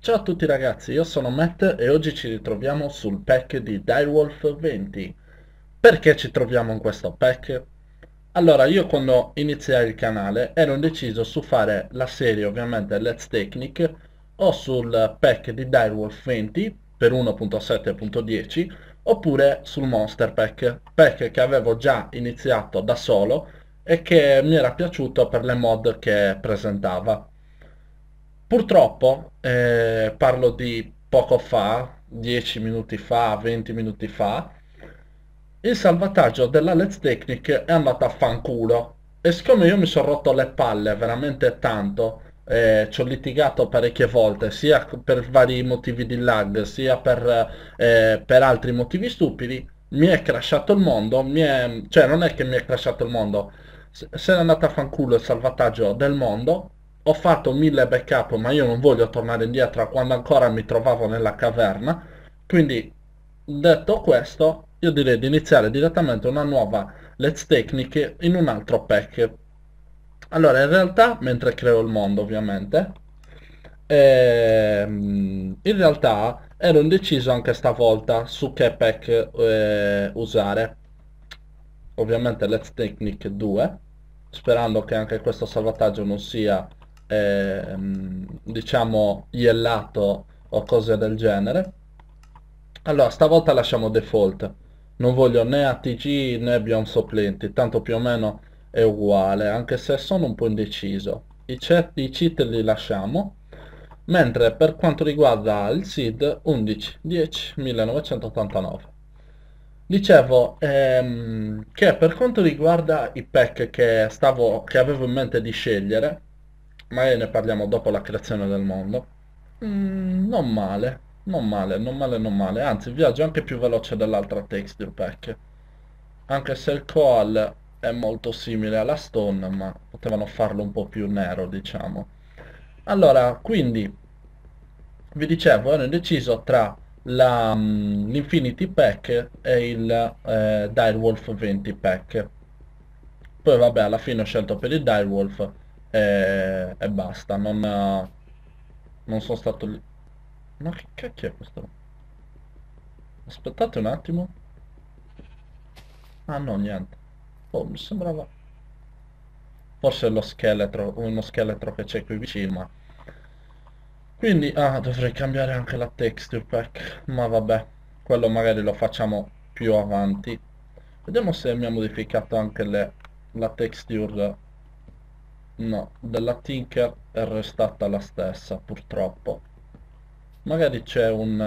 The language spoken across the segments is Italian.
Ciao a tutti ragazzi, io sono Matt e oggi ci ritroviamo sul pack di Direwolf 20. Perché ci troviamo in questo pack? Allora, io quando iniziai il canale ero indeciso su fare la serie ovviamente Let's Technic o sul pack di Direwolf 20 per 1.7.10 oppure sul Monster pack che avevo già iniziato da solo e che mi era piaciuto per le mod che presentava. Purtroppo, parlo di poco fa, 10 minuti fa, 20 minuti fa, il salvataggio della Let's Technic è andato a fanculo e siccome io mi sono rotto le palle veramente tanto, ci ho litigato parecchie volte, sia per vari motivi di lag, sia per altri motivi stupidi, mi è crashato il mondo, cioè non è che mi è crashato il mondo, se n'è andato a fanculo il salvataggio del mondo, ho fatto 1000 backup ma io non voglio tornare indietro a quando ancora mi trovavo nella caverna, quindi detto questo io direi di iniziare direttamente una nuova Let's Technic in un altro pack. Allora in realtà mentre creo il mondo ovviamente in realtà ero indeciso anche stavolta su che pack usare, ovviamente Let's Technic 2, sperando che anche questo salvataggio non sia diciamo iellato o cose del genere. Allora stavolta lasciamo default, non voglio né ATG né Beyond Supplenti, tanto più o meno è uguale, anche se sono un po' indeciso. I cheat li lasciamo, mentre per quanto riguarda il SID 11 10 1989. Dicevo che per quanto riguarda i pack che avevo in mente di scegliere, magari ne parliamo dopo la creazione del mondo, non male, non male, non male, non male, anzi il viaggio è anche più veloce dell'altra texture pack, anche se il coal è molto simile alla stone, ma potevano farlo un po' più nero, diciamo. Allora, quindi vi dicevo, ero indeciso tra l'Infinity Pack e il Direwolf 20 Pack. Poi vabbè, alla fine ho scelto per il Direwolf e basta, non sono stato lì. Ma che cacchio è questo? Aspettate un attimo. Ah no, niente. Oh, mi sembrava... Forse è lo scheletro, uno scheletro che c'è qui vicino, ma... Quindi, dovrei cambiare anche la texture pack, ma vabbè, quello magari lo facciamo più avanti. Vediamo se mi ha modificato anche la texture. No, della Tinker è restata la stessa, purtroppo. Magari c'è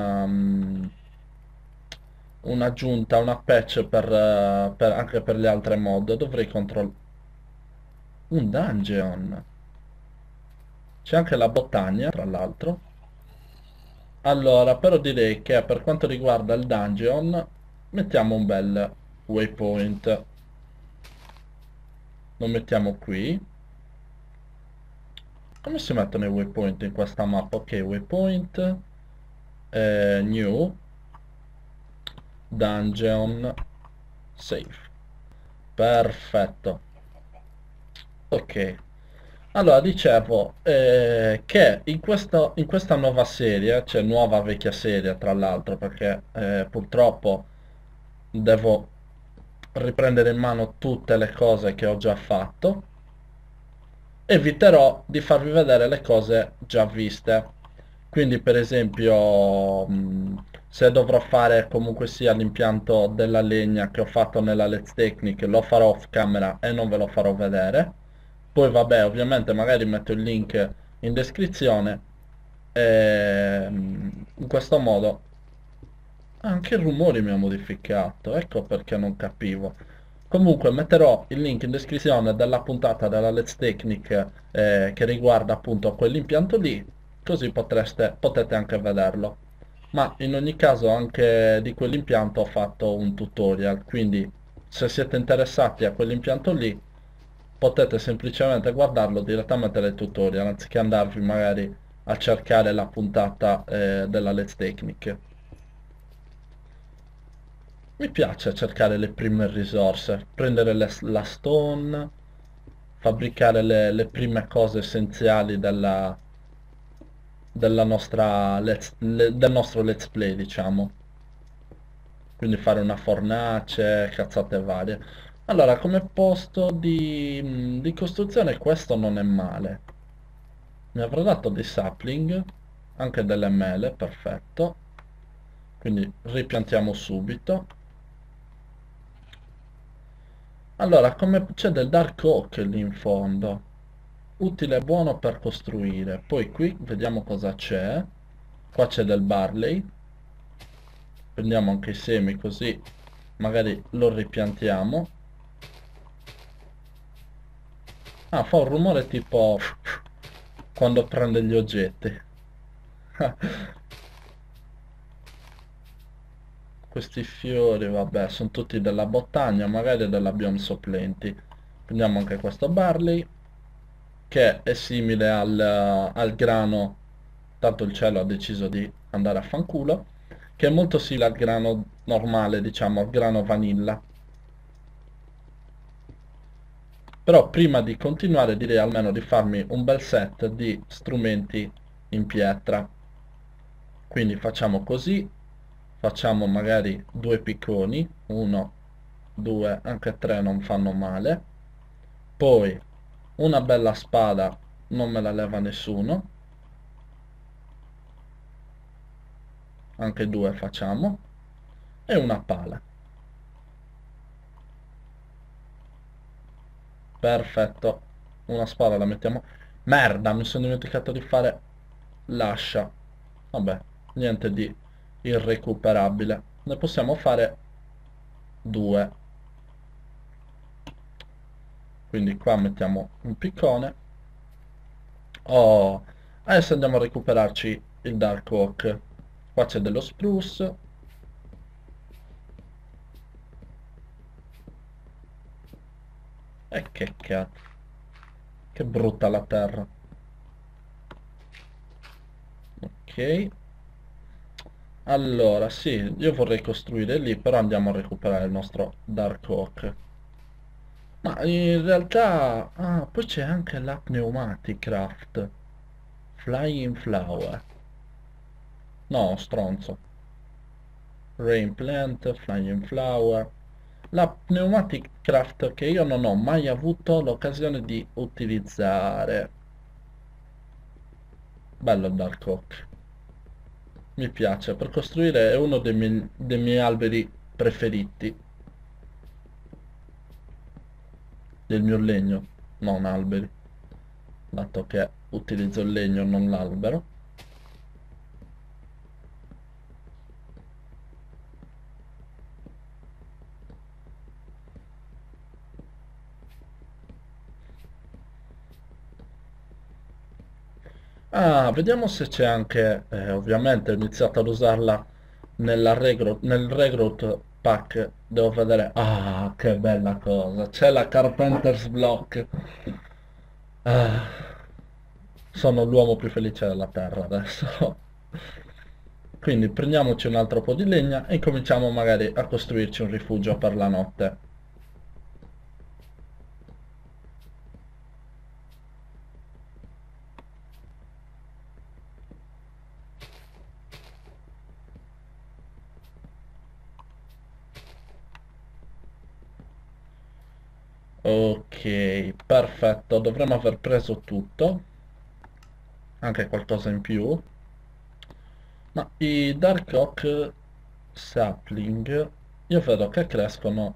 un'aggiunta, una patch anche per le altre mod. Dovrei controllare. Un dungeon. C'è anche la bottagna, tra l'altro. Allora, però direi che per quanto riguarda il dungeon, mettiamo un bel waypoint. Lo mettiamo qui. Come si mettono i waypoint in questa mappa? Ok, waypoint, new, dungeon, save. Perfetto. Ok. Allora, dicevo che in questa nuova serie, cioè nuova vecchia serie tra l'altro, perché purtroppo devo riprendere in mano tutte le cose che ho già fatto, eviterò di farvi vedere le cose già viste. Quindi per esempio se dovrò fare comunque sia l'impianto della legna che ho fatto nella Let's Technic, lo farò off camera e non ve lo farò vedere. Poi vabbè, ovviamente magari metto il link in descrizione e in questo modo anche il rumore mi ha modificato, ecco perché non capivo. Comunque metterò il link in descrizione della puntata della Let's Technic che riguarda appunto quell'impianto lì, così potete anche vederlo. Ma in ogni caso anche di quell'impianto ho fatto un tutorial, quindi se siete interessati a quell'impianto lì potete semplicemente guardarlo direttamente dai tutorial, anziché andarvi magari a cercare la puntata della Let's Technic. Mi piace cercare le prime risorse, prendere la stone, fabbricare le prime cose essenziali del nostro let's play, diciamo. Quindi fare una fornace, cazzate varie. Allora, come posto di costruzione questo non è male. Mi avrà dato dei sapling, anche delle mele, perfetto. Quindi ripiantiamo subito. Allora, come c'è del dark oak lì in fondo. Utile e buono per costruire. Poi qui vediamo cosa c'è. Qua c'è del barley. Prendiamo anche i semi così magari lo ripiantiamo. Ah, fa un rumore tipo quando prende gli oggetti. Questi fiori, vabbè, sono tutti della bottagna, magari della biome sopplenti. Prendiamo anche questo barley, che è simile al grano, tanto il cielo ha deciso di andare a fanculo, che è molto simile al grano normale, diciamo, al grano vanilla. Però prima di continuare direi almeno di farmi un bel set di strumenti in pietra. Quindi facciamo così, facciamo magari due picconi, uno, due, anche tre non fanno male. Poi una bella spada, non me la leva nessuno, anche due facciamo, e una pala. Perfetto, una spada la mettiamo. Merda, mi sono dimenticato di fare l'ascia. Vabbè, niente di irrecuperabile. Ne possiamo fare due. Quindi qua mettiamo un piccone. Oh, adesso andiamo a recuperarci il Dark Oak. Qua c'è dello spruce. E che cazzo. Che brutta la terra. Ok. Allora, sì, io vorrei costruire lì, però andiamo a recuperare il nostro Dark Oak. Ma in realtà... Ah, poi c'è anche la Pneumatic Craft. Flying Flower. No, stronzo. Rain Plant, Flying Flower. La Pneumatic Craft che io non ho mai avuto l'occasione di utilizzare. Bello il Dark Oak. Mi piace, per costruire è uno dei miei alberi preferiti. Del mio legno, non alberi, dato che utilizzo il legno, non l'albero. Ah, vediamo se c'è anche, ovviamente ho iniziato ad usarla nel Regrowth Pack, devo vedere, ah, che bella cosa, c'è la Carpenter's Block, ah, sono l'uomo più felice della terra adesso. Quindi prendiamoci un altro po' di legna e cominciamo magari a costruirci un rifugio per la notte. Ok, perfetto, dovremmo aver preso tutto, anche qualcosa in più. Ma i Dark Oak Sapling, io vedo che crescono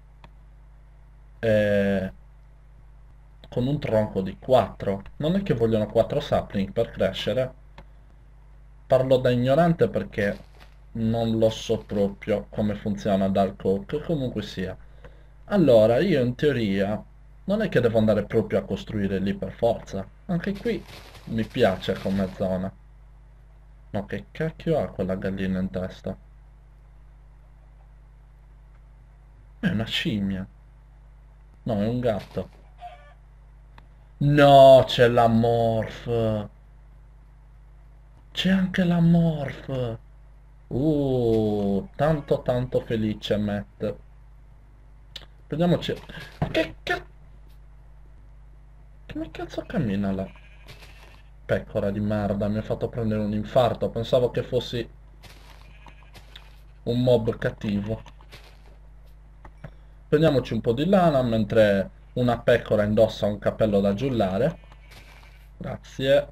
eh, con un tronco di 4. Non è che vogliono 4 sapling per crescere. Parlo da ignorante perché non lo so proprio come funziona Dark Oak, comunque sia. Allora, io in teoria non è che devo andare proprio a costruire lì per forza. Anche qui mi piace come zona. No, che cacchio ha quella gallina in testa? È una scimmia. No, è un gatto. No, c'è la morph. C'è anche la morph. Tanto tanto felice Matt. Prendiamoci... Che cazzo... Come cazzo cammina là? Pecora di merda, mi ha fatto prendere un infarto. Pensavo che fossi un mob cattivo. Prendiamoci un po' di lana mentre una pecora indossa un cappello da giullare. Grazie.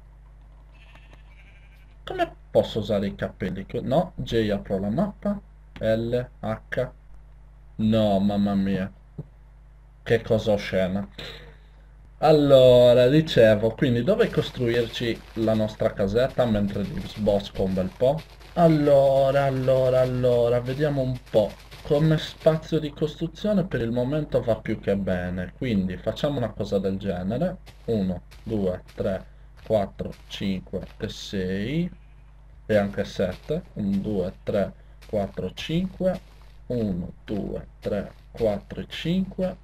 Come posso usare i capelli? No, J apro la mappa. L, H. No, mamma mia. Che cosa oscena. Allora, dicevo, quindi dove costruirci la nostra casetta mentre sbosco un bel po'? Allora, vediamo un po'. Come spazio di costruzione per il momento va più che bene, quindi facciamo una cosa del genere. 1, 2, 3, 4, 5 e 6 e anche 7. 1, 2, 3, 4, 5. 1, 2, 3, 4 e 5.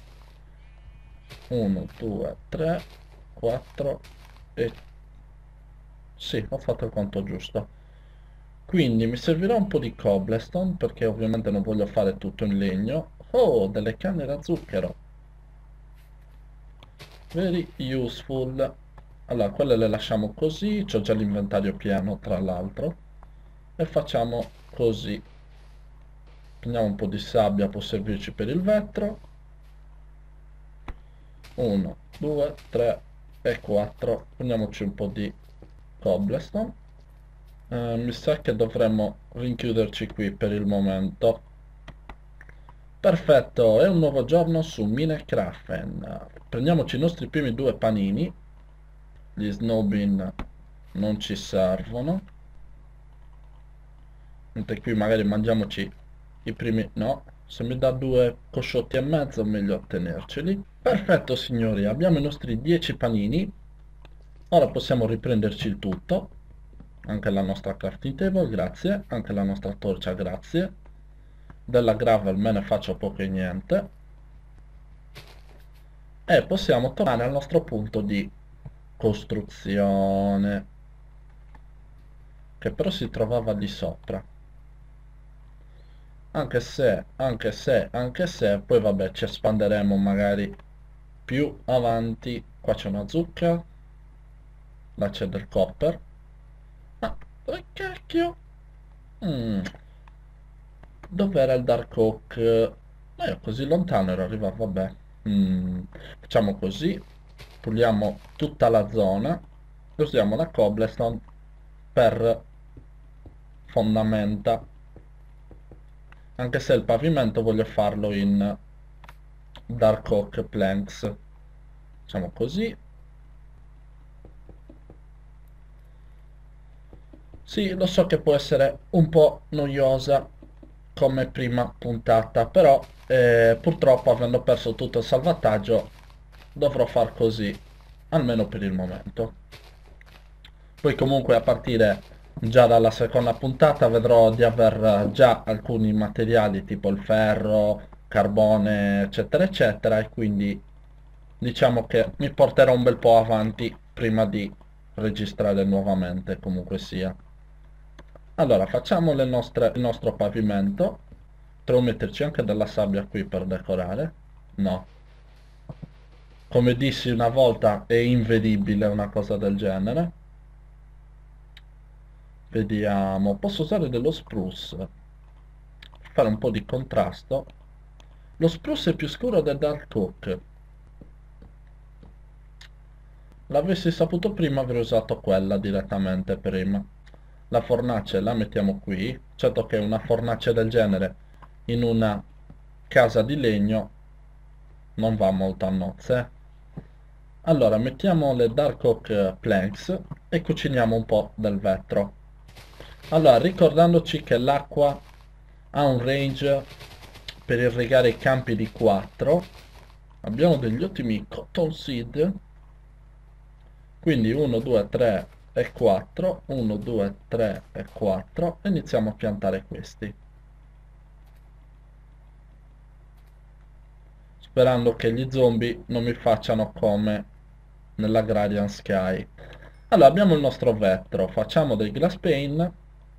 1, 2, 3, 4 e... Sì, ho fatto il conto giusto. Quindi mi servirà un po' di cobblestone perché ovviamente non voglio fare tutto in legno. Oh, delle canne da zucchero. Very useful. Allora, quelle le lasciamo così. C'ho già l'inventario pieno, tra l'altro. E facciamo così. Prendiamo un po' di sabbia, può servirci per il vetro. 1, 2, 3 e 4. Prendiamoci un po' di cobblestone. Mi sa che dovremmo rinchiuderci qui per il momento. Perfetto, è un nuovo giorno su Minecraft. Prendiamoci i nostri primi due panini. Gli snowbean non ci servono. Mentre qui magari mangiamoci i primi... No, se mi dà due cosciotti e mezzo meglio tenerceli. Perfetto signori, abbiamo i nostri 10 panini. Ora possiamo riprenderci il tutto. Anche la nostra crafting table, grazie. Anche la nostra torcia, grazie. Della gravel me ne faccio poco e niente. E possiamo tornare al nostro punto di costruzione, che però si trovava di sopra. Anche se, poi vabbè, ci espanderemo magari più avanti. Qua c'è una zucca, là c'è del copper. Ma dove cacchio? Mm, dov'era il Dark Oak? Io così lontano ero arrivato, vabbè. Mm, facciamo così, puliamo tutta la zona, usiamo la cobblestone per fondamenta, anche se il pavimento voglio farlo in Dark Oak Planks. Facciamo così. Sì, lo so che può essere un po' noiosa come prima puntata, però purtroppo avendo perso tutto il salvataggio dovrò far così, almeno per il momento. Poi comunque a partire già dalla seconda puntata vedrò di aver già alcuni materiali tipo il ferro, carbone, eccetera, eccetera, e quindi diciamo che mi porterò un bel po' avanti prima di registrare nuovamente, comunque sia. Allora, facciamo il nostro pavimento. Potremmo metterci anche della sabbia qui per decorare. No. Come dissi una volta, è invedibile una cosa del genere. Vediamo. Posso usare dello spruce. Per fare un po' di contrasto. Lo spruce è più scuro del dark oak. L'avessi saputo prima avrei usato quella direttamente prima. La fornace la mettiamo qui. Certo che una fornace del genere in una casa di legno non va molto a nozze. Allora mettiamo le dark oak planks e cuciniamo un po' del vetro. Allora, ricordandoci che l'acqua ha un range per irrigare i campi di 4, abbiamo degli ottimi cotton seed. Quindi 1, 2, 3 e 4, 1, 2, 3 e 4, e iniziamo a piantare questi. Sperando che gli zombie non mi facciano come nell'Agrarian Sky. Allora, abbiamo il nostro vetro, facciamo dei glass pane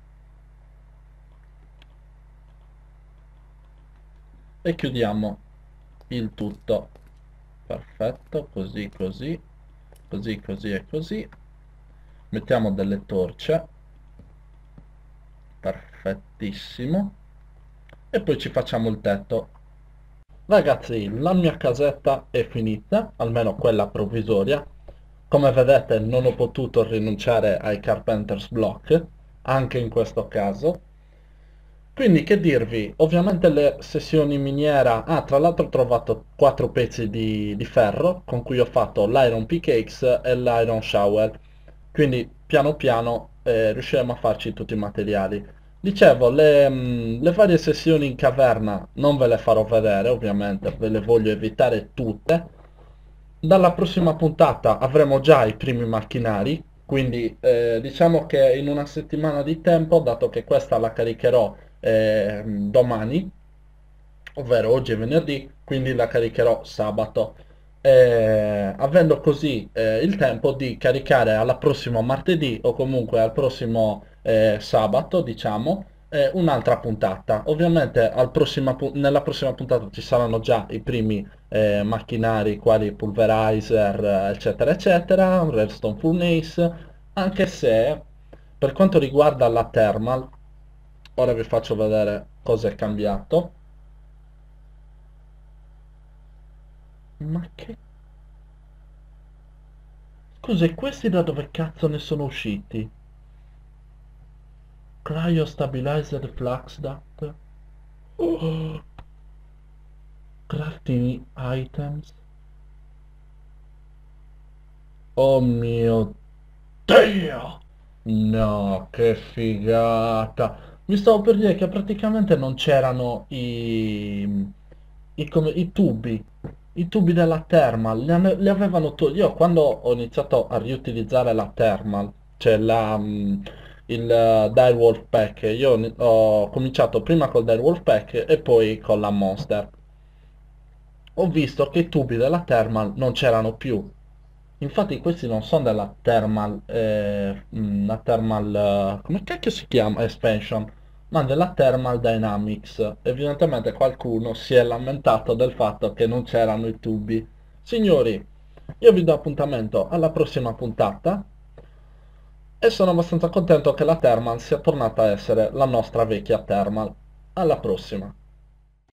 e chiudiamo il tutto. Perfetto, così, così. così, così e così. Mettiamo delle torce, perfettissimo, e poi ci facciamo il tetto. Ragazzi, la mia casetta è finita, almeno quella provvisoria. Come vedete non ho potuto rinunciare ai Carpenter's Block, anche in questo caso. Quindi che dirvi, ovviamente le sessioni miniera, tra l'altro ho trovato 4 pezzi di ferro con cui ho fatto l'Iron Pickaxe e l'Iron Shower, quindi piano piano riusciremo a farci tutti i materiali. Dicevo, le varie sessioni in caverna non ve le farò vedere, ovviamente, ve le voglio evitare tutte. Dalla prossima puntata avremo già i primi macchinari, quindi diciamo che in una settimana di tempo, dato che questa la caricherò domani, ovvero oggi è venerdì, quindi la caricherò sabato, avendo così il tempo di caricare alla prossima martedì o comunque al prossimo sabato, diciamo, un'altra puntata. Ovviamente nella prossima puntata ci saranno già i primi macchinari quali pulverizer, eccetera, eccetera, un redstone furnace, anche se per quanto riguarda la thermal, ora vi faccio vedere cosa è cambiato. Ma che... Scusa, e questi da dove cazzo ne sono usciti? Cryo Stabilized Flux Duct? Oh, crafting items? Oh mio Dio! No, che figata! Mi stavo per dire che praticamente non c'erano i tubi della thermal, li avevano tolti. Io quando ho iniziato a riutilizzare la thermal, cioè il Direwolf Pack, io ho cominciato prima col Direwolf Pack e poi con la Monster. Ho visto che i tubi della thermal non c'erano più. Infatti questi non sono della thermal, la thermal, come cacchio si chiama? Expansion, ma della Thermal Dynamics. Evidentemente qualcuno si è lamentato del fatto che non c'erano i tubi. Signori, io vi do appuntamento alla prossima puntata e sono abbastanza contento che la Thermal sia tornata a essere la nostra vecchia Thermal. Alla prossima!